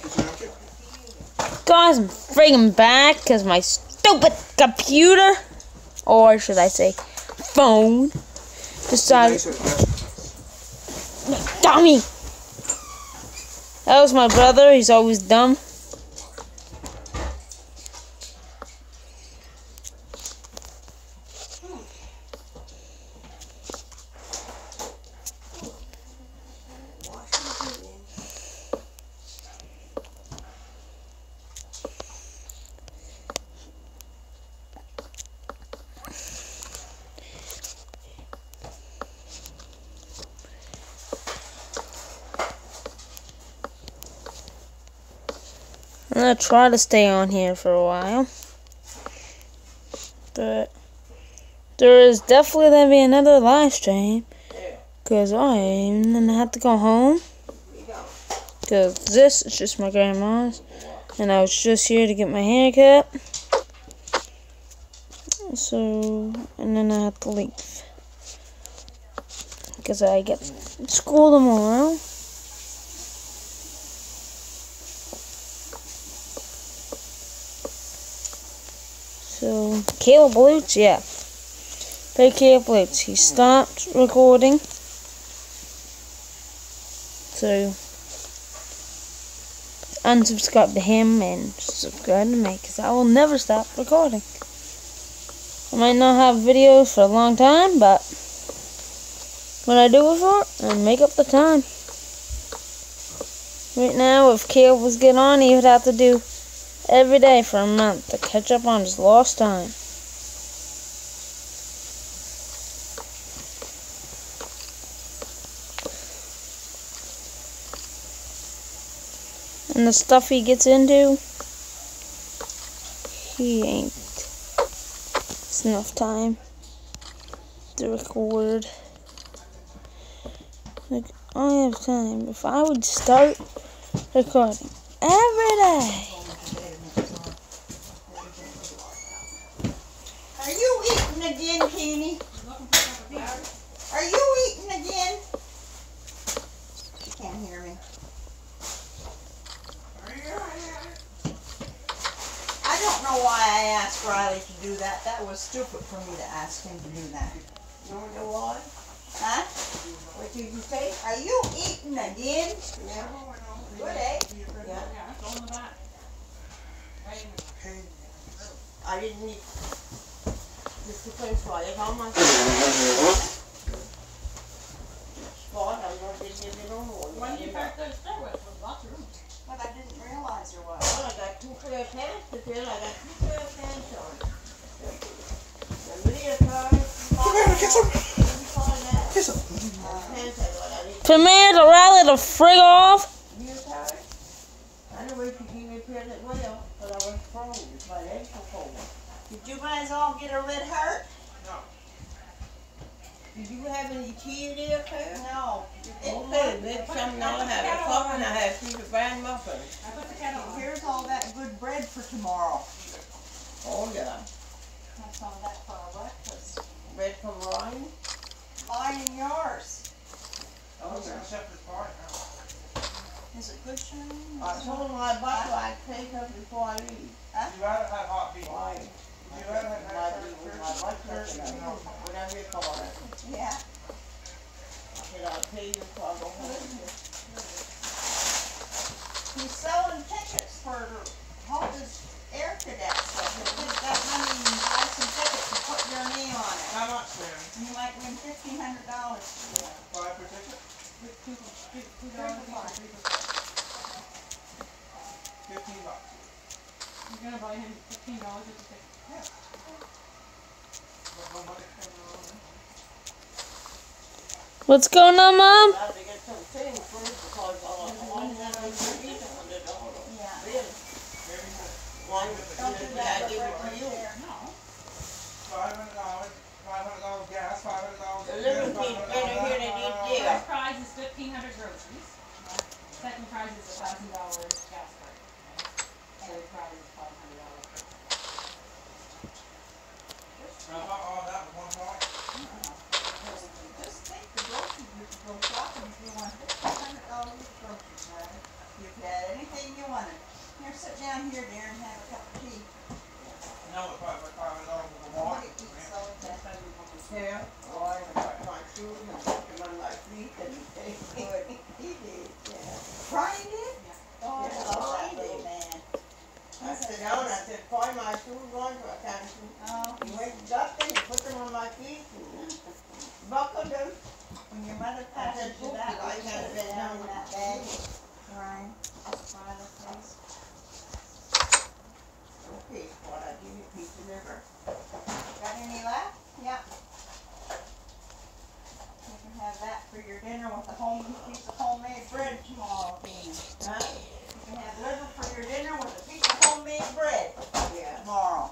Guys, I'm friggin' back because my stupid computer, or should I say phone, decided... Dummy! That was my brother, he's always dumb. I'm gonna try to stay on here for a while, but there is definitely gonna be another live stream, because I'm gonna have to go home, because this is just my grandma's, and I was just here to get my hair cut, so, and then I have to leave, because I get school tomorrow. So, Caleb Lutz, yeah. Hey, Caleb Lutz, he stopped recording. So, unsubscribe to him and subscribe to me, because I will never stop recording. I might not have videos for a long time, but when I do it for, I make up the time. Right now, if Caleb was getting on, he would have to do every day for a month to catch up on his lost time. And the stuff he gets into, he ain't. It's enough time to record. Like, I have time. If I would start recording every day. Are you eating again, Kenny? Are you eating again? She can't hear me. I don't know why I asked Riley to do that. That was stupid for me to ask him to do that. You want to know why? Huh? What did you say? Are you eating again? Yeah. Good, eh? Yeah. I didn't eat. Just the place why I found myself. Spot, I didn't give you no more. When you parked those stairways, there was lots of room. But I didn't realize there was. Well, I got 2 pair of pants to fill. I got 2 pair of pants on. The video card. Come here, kiss him. Kiss him. Premier to rally the frig off. I know where you can repair that well, but I was frozen. My legs were cold. Did you guys all get a lid hurt? Did you have any tea there, Claire? No. Okay, next time now I have a coffee and I have 3 bran muffins. I put the kettle on. Here's all that good bread for tomorrow. Oh yeah. That's all that for our breakfast. Bread from Ryan. Mine and yours. Oh yeah. Is it good, Shane? I told my butler I'd take her before I leave. Huh? You rather have hot beef. Why? You rather have My butler said, whenever you call her. Yeah. I said, I'll pay you before I go home. He's selling tickets for all this air cadet stuff. He'll take that money and buy some tickets and put your name on it. How much, man? You might win $1,500. $5 per ticket? $15. You're gonna buy him $15 at the ticket. Yeah. No money coming on. What's going on, Mom? I have to get some things first because one had $100. Yeah. Really? One, Don't do I that give it to right you. there. $500 gas, $500. The living people better hear than eat there. First prize is 1,500 groceries. Second prize is $1,000 gas card. Third prize is $500. All that with one part? Just think the groceries, you can go shopping if you want $1,500 of groceries, right? If you had anything you wanted? Here, sit down here, dear, and have a cup of tea. No, it's $500 for What one. do you eat, so that's Yeah, oh, I got my shoes and put them on my feet and good. he did, yeah. Brian did? Yeah. Oh, I Yeah, love that Brian little did. man. I said, down, I said, find my shoes on, so I can't shoot. Oh, He went and got them, he put them on my feet, buckled them. when your mother I passes said, you "Poopy, that, I you gotta put bend it down down in with that the bag. shoes." Brian, Violet, please. Okay, what I give you a piece of liver. Got any left? Yep. You can have that for your dinner with a piece of homemade bread tomorrow, Tina. Huh? You can have liver for your dinner with a piece of homemade bread Yeah. tomorrow.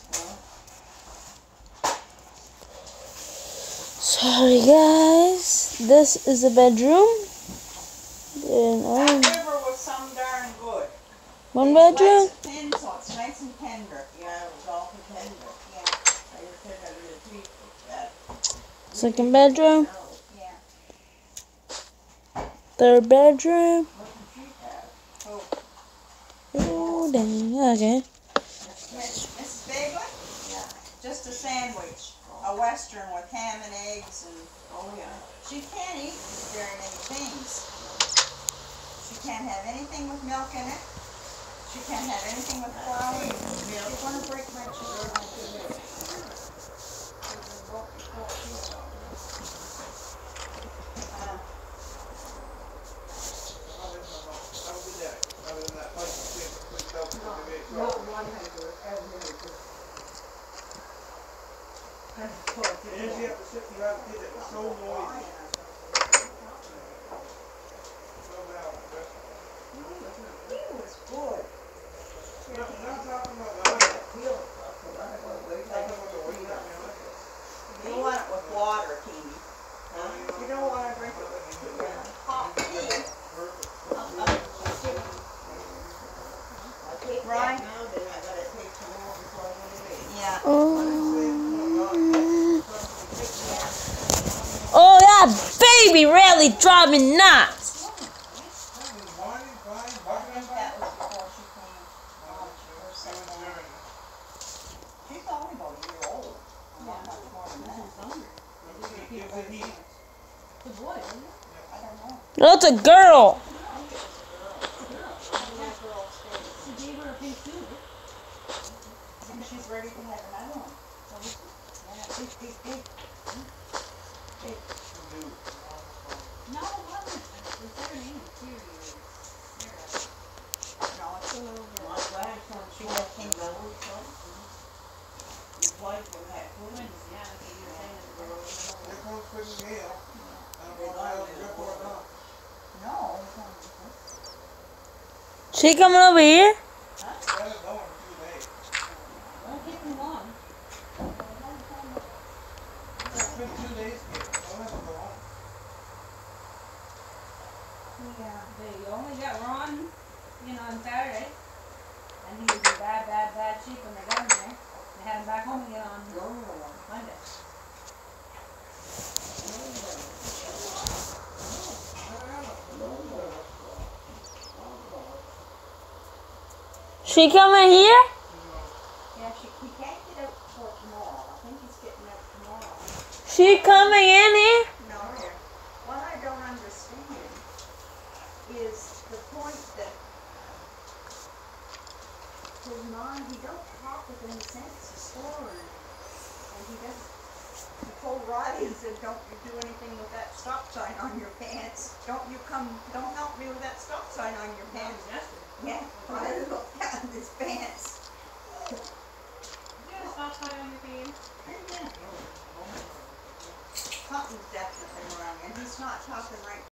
Sorry guys, this is the bedroom. And That liver was some darn good. one They bedroom. slice it thin so it's nice and tender. Yeah, it was all tender. Yeah, I just said I would have piece of that. Second bedroom, No, yeah. third bedroom. what did she have? Oh, Oh dang, okay. Mrs. Bagley? Yeah. Just a sandwich, a western with ham and eggs, and Oh, yeah. she can't eat very many things. She can't have anything with milk in it. She can't have anything with flour. You're gonna break my sugar. I'll do that. Other than that, like, put stuff in the big Not truck. 100, every minute. And if you have to sit and have to get it, it's so noisy. So loud. He was good. Not talking about loud. Talking about the weight up there. You want it with water, Teeny. You don't want to drink it with hot tea. Right. Now then I gotta take some more before I go to bed. Yeah. Oh, that baby really drive me nuts. I think that was before she came. She's only about a year old. Not much more than that. The boy, isn't it? I don't know. That's a girl. She gave her a pink suit. And she's ready to have another one. Yeah, big. No, it wasn't. It was her name, Siri. No, it's a little girl. My grandson, she had pink nose, so. His wife would have Twins, yeah, okay, you were saying that the girl was an Here old. comes Quentin Gale. I don't know how else to go for it now. No. She coming over here? I haven't known her for 2 days. Won't take them long. It's been 2 days here. I'll have to go home. Yeah. They only got Ron, on Saturday. And he was in bad shape when they got him there. They had him back home again on Monday. She coming here? Yeah, he can't get out before tomorrow. I think he's getting out tomorrow. She coming in here? No, what I don't understand is the point that his mom, he don't talk with any sense of story. And he doesn't, he told Riley and said, don't you do anything with that stop sign on your pants. Don't help me with that stop sign on your pants. Yeah, Riley looked down his pants. Did you have a stop sign on your pants? Something's definitely wrong, and he's not talking right